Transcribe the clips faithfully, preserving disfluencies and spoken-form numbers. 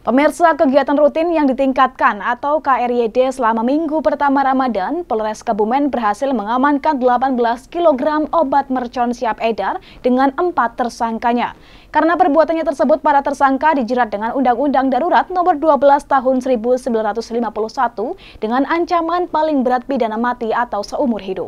Pemirsa, kegiatan rutin yang ditingkatkan atau K R Y D selama minggu pertama Ramadan, Polres Kebumen berhasil mengamankan delapan belas kilogram obat mercon siap edar dengan empat tersangkanya. Karena perbuatannya tersebut, para tersangka dijerat dengan Undang-Undang Darurat Nomor dua belas Tahun seribu sembilan ratus lima puluh satu dengan ancaman paling berat pidana mati atau seumur hidup.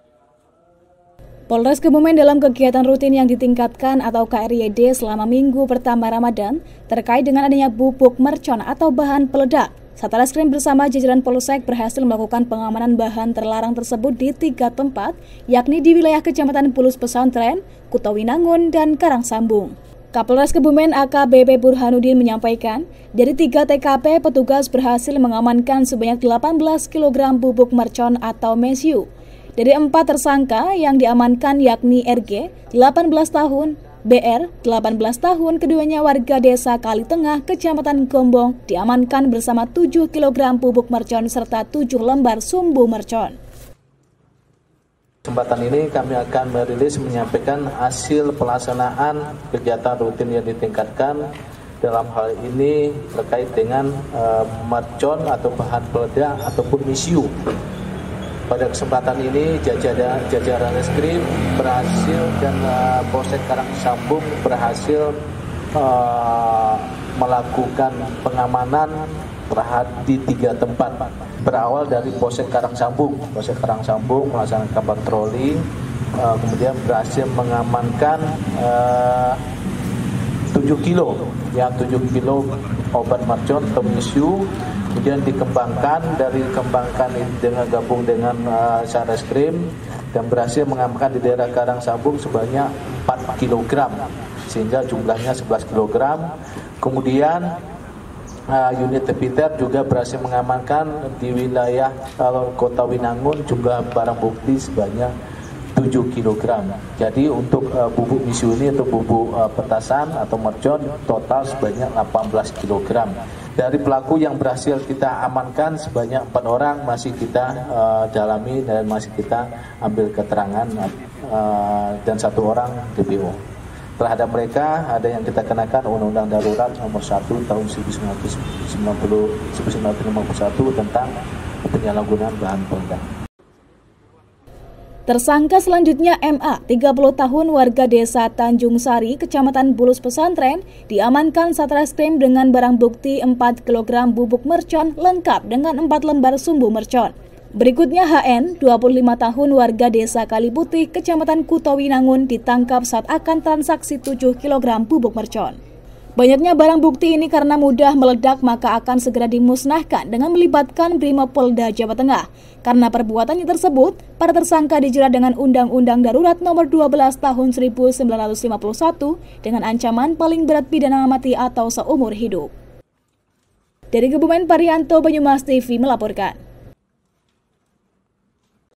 Polres Kebumen dalam kegiatan rutin yang ditingkatkan atau K R Y D selama minggu pertama Ramadan terkait dengan adanya bubuk mercon atau bahan peledak. Satreskrim bersama jajaran Polsek berhasil melakukan pengamanan bahan terlarang tersebut di tiga tempat, yakni di wilayah Kecamatan Bulus Pesantren, Kutawinangun, dan Karangsambung. Kapolres Kebumen A K B P Burhanuddin menyampaikan, dari tiga T K P petugas berhasil mengamankan sebanyak delapan belas kilogram bubuk mercon atau mesiu. Dari empat tersangka yang diamankan yakni R G, delapan belas tahun, B R, delapan belas tahun, keduanya warga desa Kali Tengah, Kecamatan Gombong, diamankan bersama tujuh kilogram bubuk mercon serta tujuh lembar sumbu mercon. Kesempatan ini kami akan merilis menyampaikan hasil pelaksanaan kegiatan rutin yang ditingkatkan dalam hal ini terkait dengan uh, mercon atau bahan peledak ataupun mesiu. Pada kesempatan ini jajaran jajaran reskrim berhasil dan uh, Polsek Karangsambung berhasil uh, melakukan pengamanan di tiga tempat. Berawal dari Polsek Karangsambung, Polsek Karangsambung melaksanakan patroli, uh, kemudian berhasil mengamankan uh, tujuh kilo, yang tujuh kilo obat mercon atau mesiu. Kemudian dikembangkan dari kembangkan dengan gabung dengan uh, Satreskrim dan berhasil mengamankan di daerah Karangsambung sebanyak empat kilogram sehingga jumlahnya sebelas kilogram. Kemudian uh, unit Tepiter juga berhasil mengamankan di wilayah uh, Kota Winangun jumlah barang bukti sebanyak tujuh kilogram. Jadi untuk uh, bubuk mesiu ini atau bubuk uh, petasan atau mercon total sebanyak delapan belas kilogram. Dari pelaku yang berhasil kita amankan sebanyak empat orang masih kita uh, dalami dan masih kita ambil keterangan uh, dan satu orang D P O. Terhadap mereka ada yang kita kenakan Undang-Undang Darurat Nomor satu Tahun seribu sembilan ratus lima puluh satu tentang penyalahgunaan bahan peledak. Tersangka selanjutnya M A, tiga puluh tahun, warga desa Tanjung Sari, Kecamatan Bulus Pesantren, diamankan Satreskrim dengan barang bukti empat kilogram bubuk mercon lengkap dengan empat lembar sumbu mercon. Berikutnya H N, dua puluh lima tahun, warga desa Kaliputih, Kecamatan Kutawinangun, ditangkap saat akan transaksi tujuh kilogram bubuk mercon. Banyaknya barang bukti ini karena mudah meledak maka akan segera dimusnahkan dengan melibatkan Brimopolda Jawa Tengah. Karena perbuatannya tersebut, para tersangka dijerat dengan Undang-Undang Darurat Nomor dua belas Tahun seribu sembilan ratus lima puluh satu dengan ancaman paling berat pidana mati atau seumur hidup. Dari Kebumen, Parianto, Banyumas T V melaporkan.